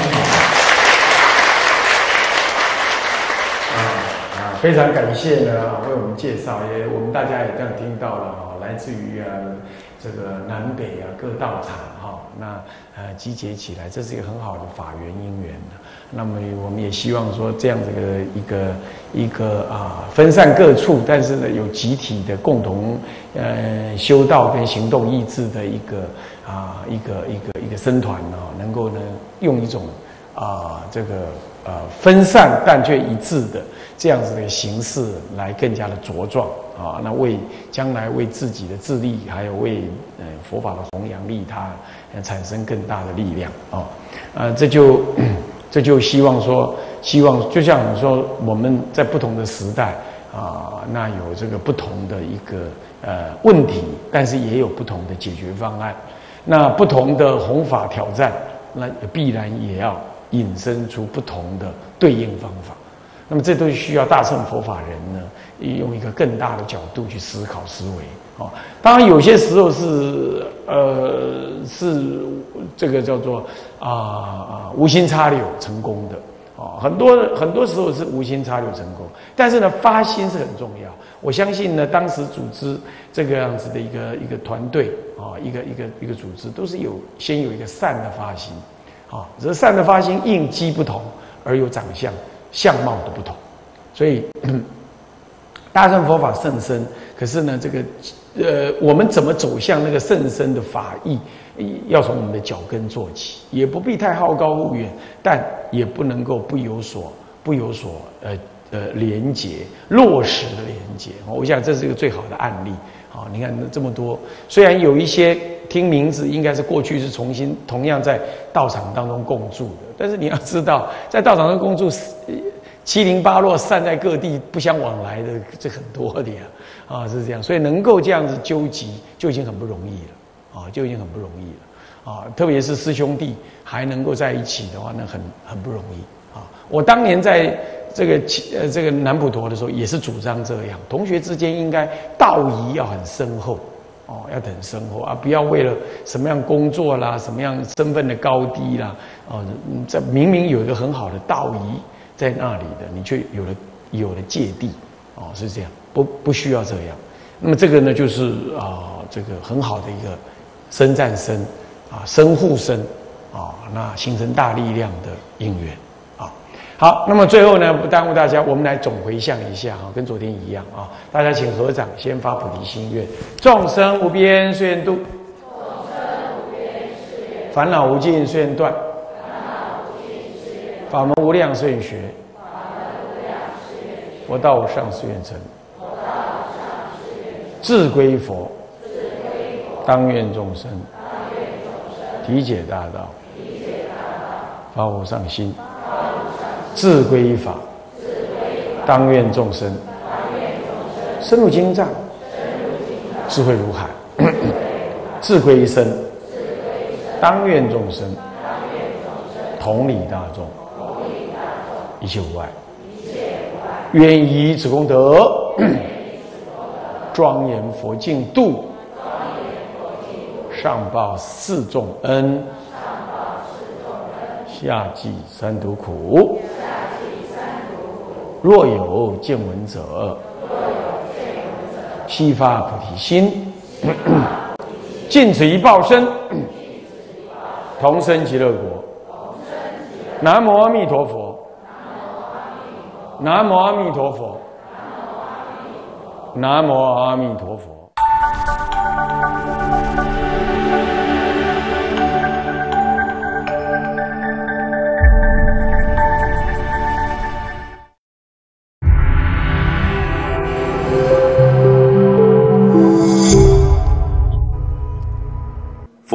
B: 啊啊，非常感谢呢啊，为我们介绍，也我们大家也这样听到了哈，来自于啊这个南北啊各道场哈，那呃集结起来，这是一个很好的法缘因缘。那么我们也希望说这样子的一个一个啊分散各处，但是呢有集体的共同呃修道跟行动意志的一个啊一个一个一个僧团呢，能够呢用一种啊这个呃分散但却一致的这样子的形式来更加的茁壮啊，那为将来为自己的自利，还有为呃佛法的弘扬利他，呃产生更大的力量啊，呃这就。这就希望说，希望就像你说，我们在不同的时代啊、呃，那有这个不同的一个呃问题，但是也有不同的解决方案。那不同的弘法挑战，那必然也要引申出不同的对应方法。那么这都需要大乘佛法人呢，用一个更大的角度去思考思维啊。当然有些时候是呃是这个叫做啊啊无心插柳成功的啊，很多很多时候是无心插柳成功，但是呢发心是很重要。我相信呢，当时组织这个样子的一个一个团队啊，一个一个一个组织，都是有先有一个善的发心啊，只是善的发心应机不同而有长相。相貌的不同，所以大乘佛法甚深。可是呢，这个呃，我们怎么走向那个甚深的法义，要从我们的脚跟做起，也不必太好高骛远，但也不能够不有所不有所呃呃连结落实的连结。我想这是一个最好的案例。好，你看这么多，虽然有一些听名字应该是过去是重新同样在道场当中共住的，但是你要知道，在道场中共住七零八落散在各地不相往来的，这很多的呀，啊是这样，所以能够这样子纠集就已经很不容易了，啊就已经很不容易了，啊特别是师兄弟还能够在一起的话，那很很不容易啊。我当年在这个呃这个南普陀的时候，也是主张这样，同学之间应该道义要很深厚。哦，要很深厚啊！不要为了什么样工作啦、什么样身份的高低啦，哦，这明明有一个很好的道义在那里的，你却有了有了芥蒂，哦，是这样，不不需要这样。那么这个呢，就是啊、呃，这个很好的一个身战身啊，身护身啊，那形成大力量的因缘啊。好，那么最后呢，不耽误大家，我们来总回向一下啊，跟昨天一样啊，大家请合掌，先发菩提心愿：众生无边誓愿度，众生无边誓愿烦恼无尽誓愿断，烦恼无尽誓愿法门无量誓愿学，法门无量誓愿学佛道无上誓愿成，佛道无上誓愿成志归佛，志归佛当愿众生，当愿众生体解大道，体解大道发无上心。志归法，当愿众生深入经藏，智慧如海；志归身，当愿众生同理大众，一切无碍。愿以此功德，庄严佛净土，上报四重恩，下济三途苦。若有见闻者，悉发菩提心，尽此一报身，同生极乐国。南无阿弥陀佛，南无阿弥陀佛，南无阿弥陀佛。
D: Thank you.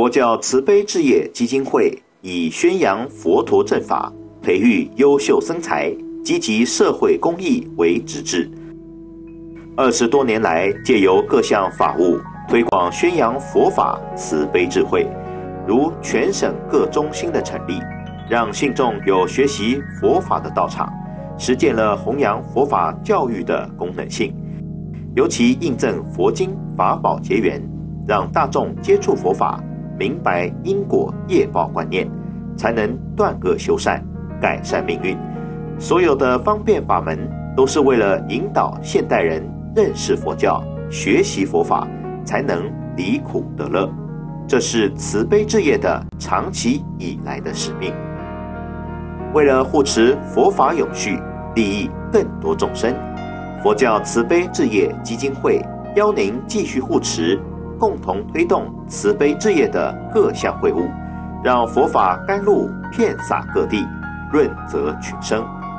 A: 佛教慈悲置业基金会以宣扬佛陀正法、培育优秀僧才、积极社会公益为旨志。二十多年来，借由各项法务推广宣扬佛法慈悲智慧，如全省各中心的成立，让信众有学习佛法的道场，实践了弘扬佛法教育的功能性。尤其印证佛经法宝结缘，让大众接触佛法，明白因果业报观念，才能断恶修善，改善命运。所有的方便法门，都是为了引导现代人认识佛教，学习佛法，才能离苦得乐。这是慈悲置业的长期以来的使命。为了护持佛法永续，利益更多众生，佛教慈悲置业基金会邀您继续护持，共同推动慈悲置业的各项会务，让佛法甘露遍洒各地，润泽群生。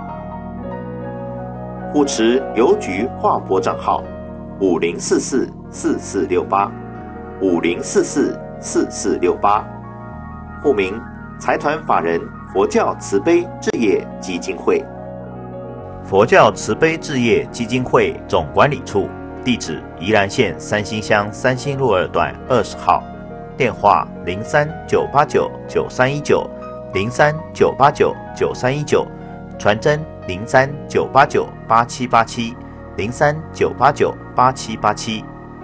A: 护持邮局划拨账号五零四四四四六八五零四四四四六八，户名财团法人佛教慈悲置业基金会。
D: 佛教慈悲置业基金会总管理处，地址宜兰县三星乡三星路二段二十号，电话零三九八九九三一九零三九八九九三一九，传真零三九八九八七八七零三九八九八七八七。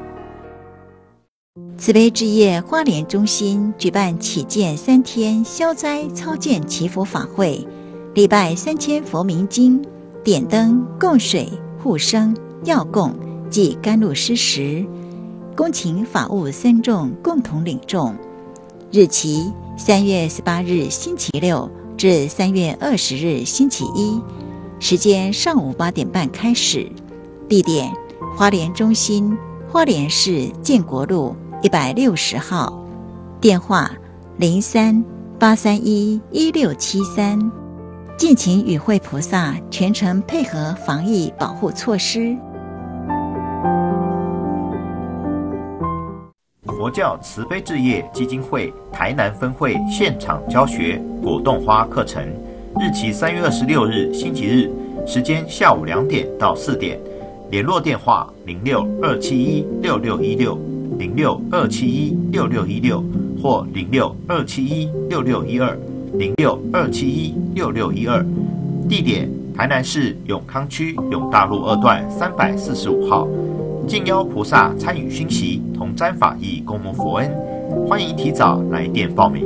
E: 慈悲置业花莲中心举办起见三天消灾操见祈福法会，礼拜三千佛明经，点灯供水护生药供及甘露施食，恭请法务僧众共同领众。日期三月十八日星期六至三月二十日星期一，时间上午八点半开始，地点花莲中心花莲市建国路一百六十号，电话零三八三一一六七三。敬请与会菩萨全程配合防疫保护措施。
D: 佛教慈悲置业基金会台南分会现场教学果冻花课程，日期三月二十六日星期日，时间下午两点到四点，联络电话零六二七一六六一六零六二七一六六一六或零六二七一六六一二零六二七一六六一二，地点台南市永康区永大路二段三百四十五号，敬邀菩萨参与熏习，同沾法益，共沐佛恩。欢迎提早来电报名。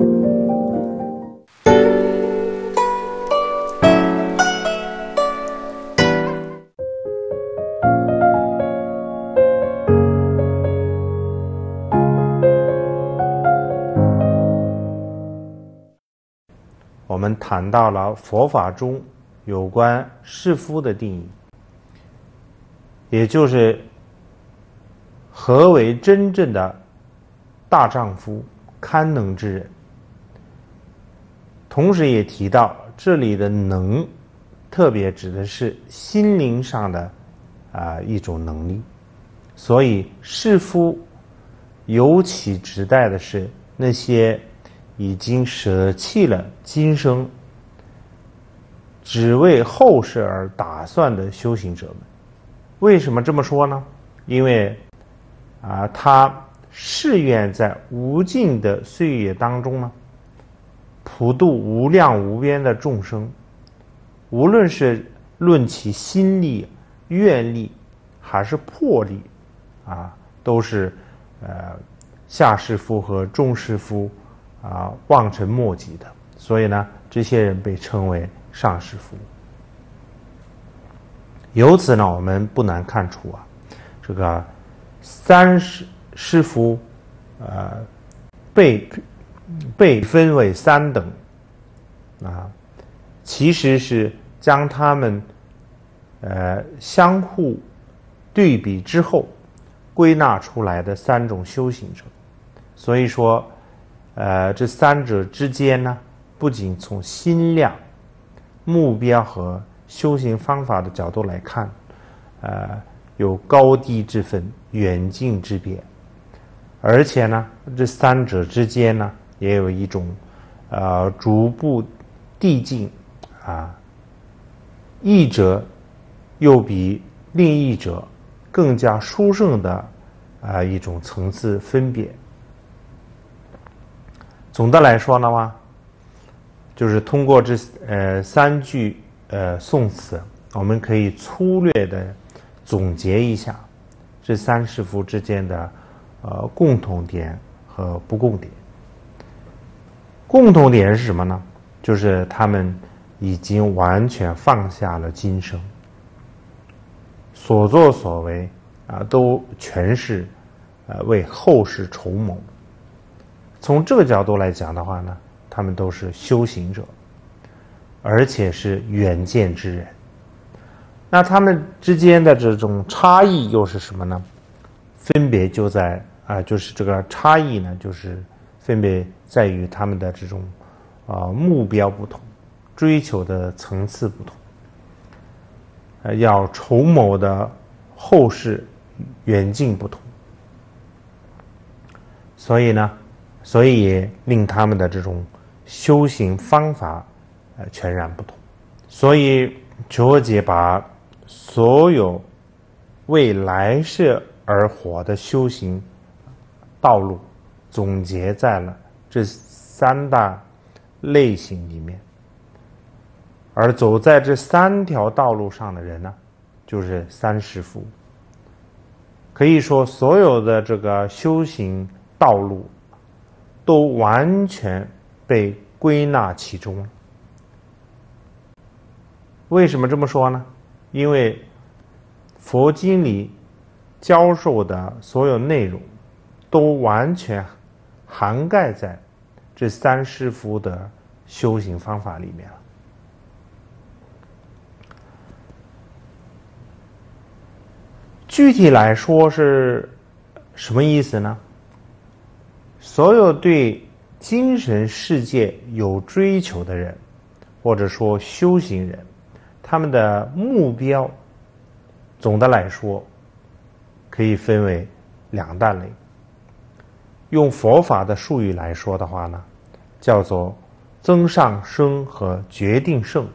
F: 我们谈到了佛法中有关士夫的定义，也就是何为真正的大丈夫、堪能之人。同时也提到这里的能，特别指的是心灵上的啊、呃、一种能力。所以士夫尤其指代的是那些已经舍弃了今生，只为后世而打算的修行者们。为什么这么说呢？因为啊，他誓愿在无尽的岁月当中呢，普度无量无边的众生，无论是论其心力、愿力还是魄力，啊，都是呃下士夫和中士夫啊望尘莫及的。所以呢，这些人被称为上士夫。由此呢，我们不难看出啊，这个三士士夫，呃，被被分为三等，啊，其实是将他们呃相互对比之后归纳出来的三种修行者。所以说，呃，这三者之间呢，不仅从心量、目标和修行方法的角度来看，呃，有高低之分，远近之别， 而且呢，这三者之间呢，也有一种呃逐步递进啊，一者又比另一者更加殊胜的啊、呃、一种层次分别。总的来说的话，就是通过这呃三句呃宋词，我们可以粗略的总结一下这三师父之间的呃共同点和不共点。共同点是什么呢？就是他们已经完全放下了今生，所作所为啊，都全是呃为后世筹谋。从这个角度来讲的话呢，他们都是修行者，而且是远见之人。那他们之间的这种差异又是什么呢？分别就在啊、呃，就是这个差异呢，就是分别在于他们的这种啊、呃、目标不同，追求的层次不同，呃，要筹谋的后世远近不同，所以呢。所以也令他们的这种修行方法呃全然不同。所以求和解把所有为来世而活的修行道路总结在了这三大类型里面，而走在这三条道路上的人呢，就是三师父。可以说所有的这个修行道路都完全被归纳其中了。为什么这么说呢？因为佛经里教授的所有内容都完全涵盖在这三师父的修行方法里面了。具体来说是什么意思呢？所有对精神世界有追求的人，或者说修行人，他们的目标总的来说可以分为两大类。用佛法的术语来说的话呢，叫做增上生和决定胜。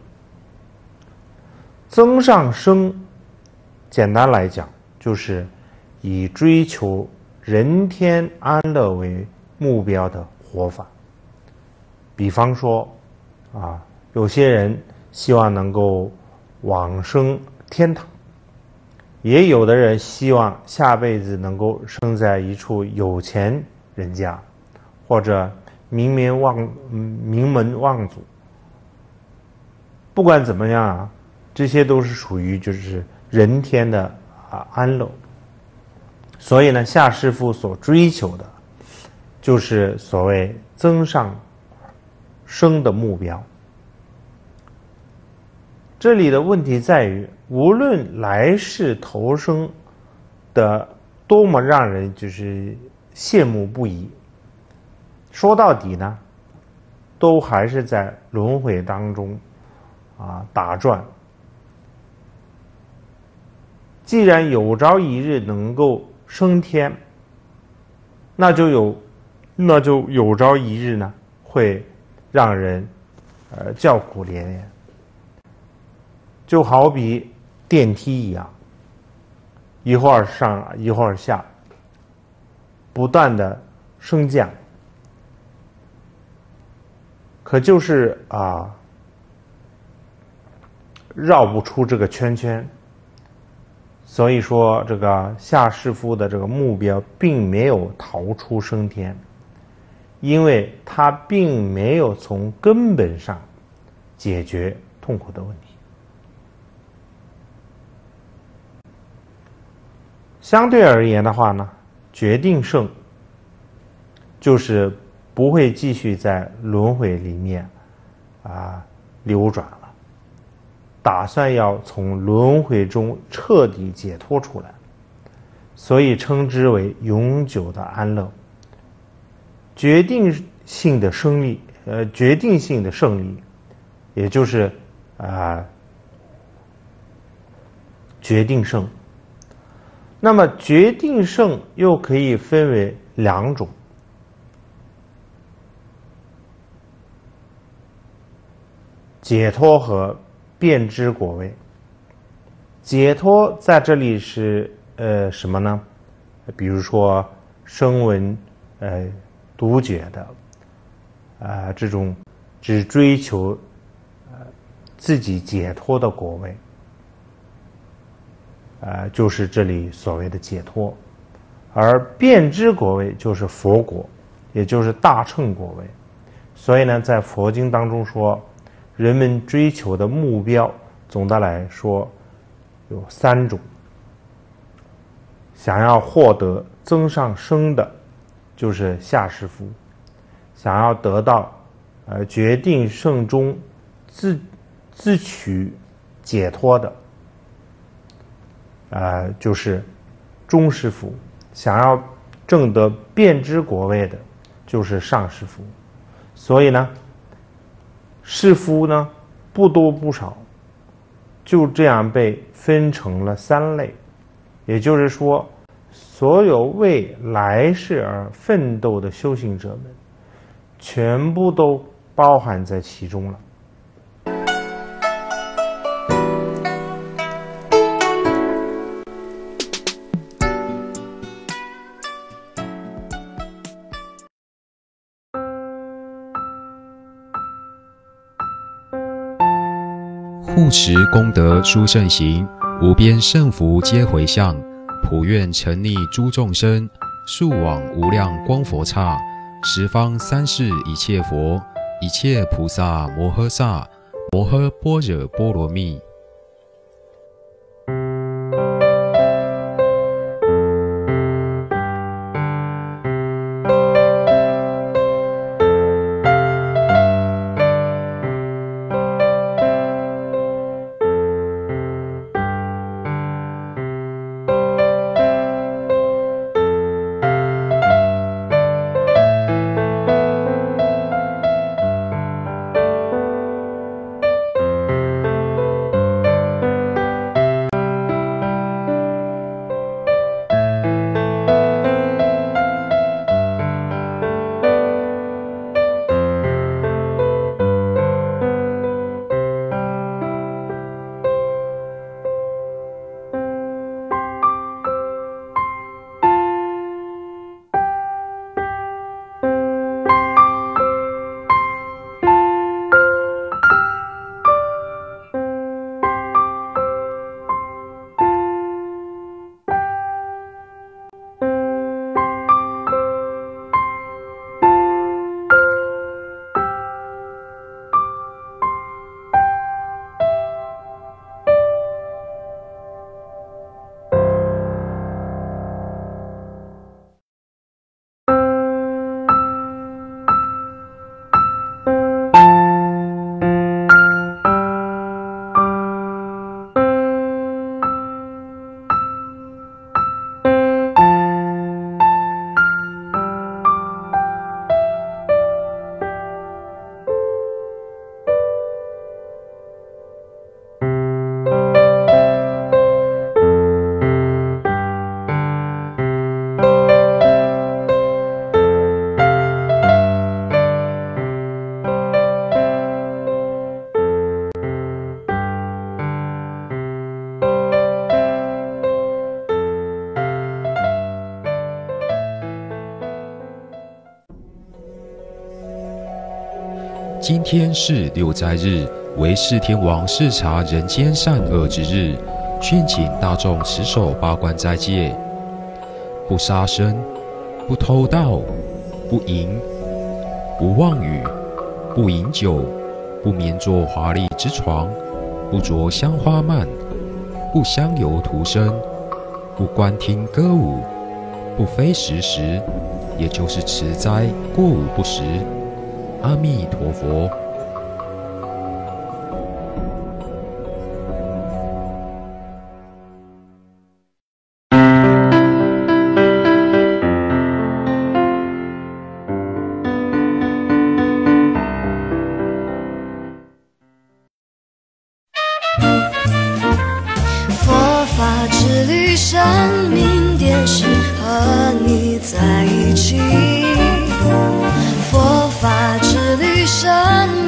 F: 增上生简单来讲就是以追求人天安乐为目标的活法。比方说啊，有些人希望能够往生天堂，也有的人希望下辈子能够生在一处有钱人家，或者名门望名门望族。不管怎么样啊，这些都是属于就是人天的啊安乐。所以呢，夏师父所追求的就是所谓增上生的目标。这里的问题在于，无论来世投生的多么让人就是羡慕不已，说到底呢，都还是在轮回当中啊打转。既然有朝一日能够升天，那就有那就有朝一日呢会让人呃叫苦连连。就好比电梯一样，一会儿上一会儿下，不断的升降，可就是啊绕不出这个圈圈。所以说这个夏师父的这个目标并没有逃出升天，因为他并没有从根本上解决痛苦的问题。相对而言的话呢，决定胜就是不会继续在轮回里面啊流转了，打算要从轮回中彻底解脱出来，所以称之为永久的安乐。决定性的胜利，呃，决定性的胜利，也就是啊、呃、决定胜。 那么决定胜又可以分为两种，解脱和遍知果位。解脱在这里是呃什么呢？比如说声闻呃独觉的啊、呃、这种只追求呃自己解脱的果位。呃，就是这里所谓的解脱，而遍知果位就是佛果，也就是大乘果位。所以呢，在佛经当中说，人们追求的目标，总的来说有三种。想要获得增上生的，就是下士夫；想要得到呃决定胜中自自取解脱的。呃，就是中士夫；想要证得遍知果位的，就是上士夫。所以呢，士夫呢不多不少，就这样被分成了三类。也就是说，所有为来世而奋斗的修行者们，全部都包含在其中了。
G: 护持功德殊胜行，无边胜福皆回向，普愿沉溺诸众生，速往无量光佛刹，十方三世一切佛，一切菩萨摩诃萨，摩诃般若波罗蜜。今天是六斋日，为释天王视察人间善恶之日，训请大众持守八关斋戒：不杀生，不偷盗，不淫，不妄语，不饮酒，不眠坐华丽之床，不着香花蔓，不香油涂身，不观听歌舞，不非时食，也就是持斋过午不食。阿弥陀佛。
H: 佛法之旅与生命点是和你在一起，佛法之旅生命